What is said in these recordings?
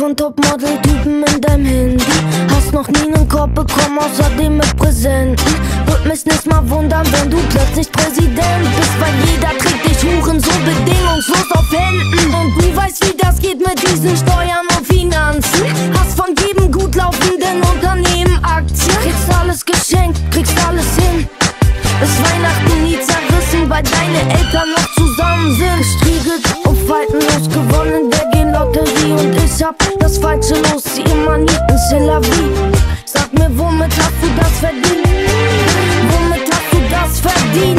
von Topmodel-Typen in deinem Handy. Hast noch nie nen Korb bekommen, außerdem mit Präsenten. Würde mich nicht mal wundern, wenn du plötzlich Präsident bist, weil jeder trägt dich Huren so bedingungslos auf Händen. Und du weißt, wie das geht mit diesen Steuern und Finanzen. Hast von jedem gut laufenden Unternehmen Aktien. Kriegst alles geschenkt, kriegst alles hin. Bis Weihnachten nie zerrissen, weil deine Eltern noch zusammen sind. Gestriegelt und faltenlos gewonnen, der G-Lotterie. Und ich hab das falsche Los, sie immer nie in Tel Aviv. Sag mir, womit hast du das verdient? Womit hast du das verdient?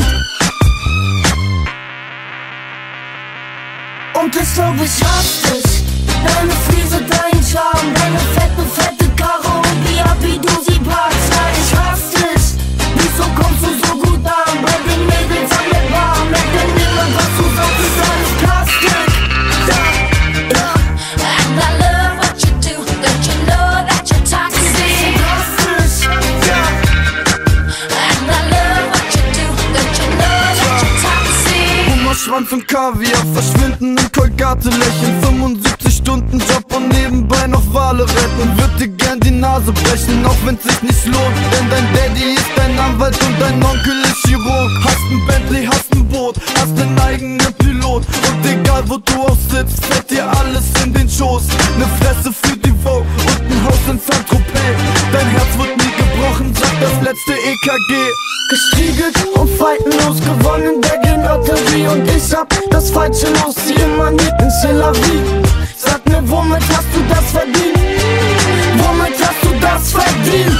Und ich glaub, ich hasse dich. Deine Friese, dein Charme, deine fette Karre und wie ab, wie du sie packst. Ja, ich hasse dich. Wieso kommst du so gut an? Bei den Mädels an der Bar, merkt denn niemand, was du sagst, ist alles Plastik. Ja. And I love what you do, don't you know that you're toxic? Plastisch. Ja. And I love what you do, don't you know that you're toxic? Hummer, Schwanz und Kaviar verschwinden in Kolgate lächeln. 75 Stunden Job und nebenbei noch Wale retten. Würd dir gern die Nase brechen, auch wenn's sich nicht lohnt. Denn dein Daddy ist dein Anwalt und dein Onkel ist Chirurg. Hast ein Bentley, hast ein Boot, hast nen eigenen Pilot. Und egal wo du auch sitzt, fällt dir alles in den Schoß. Ne Fresse für die Vogue und ein Haus in Saint-Tropez. Dein Herz wird nie gebrochen, sagt das letzte EKG. Gestriegelt und faltenlos gewonnen, der G-Lotterie. Und ich hab das falsche Los, sie immer nie in Tel Aviv. Sag mir, womit hast du das verdient? Womit hast du das verdient?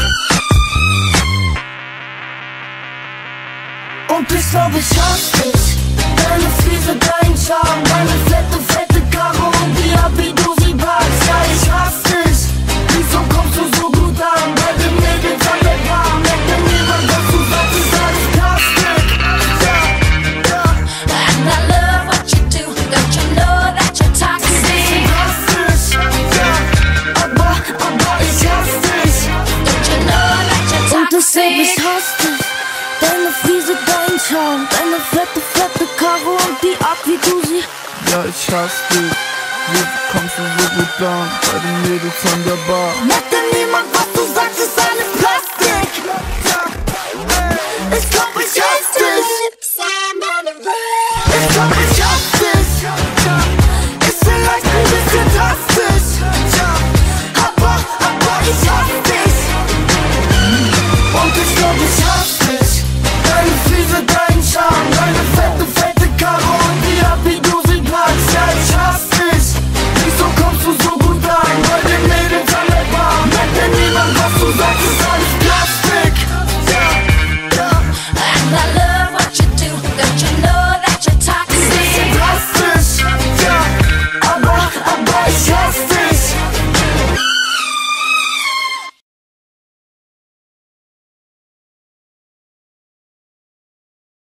Und ich glaub, ich hasse dich. Deine Friese, dein Charme, deine fette Karre und wie ab, wie du sie packst. Ja, ich hasse dich. Wieso kommst du so gut an? Bei den Mädels an der Bar, merkt denn niemand, was du sagst, ist alles Plastik. Ja. And I love what you do, don't you know that you're toxic? Plastisch. Ja. Aber ich hasse dich. Don't you know that you're Und ich glaub, ich toxic? hasse dich. Deine Friese, dein Charme, deine fette Karre und die Art, wie du sie. Ja, ich hasse dich. Wie kommst du so gut an? Bei den Mädels an der Bar. Merkt denn niemand, was du sagst, ist alles Plastik. Ich glaub, ich hasse dich. Ich glaub,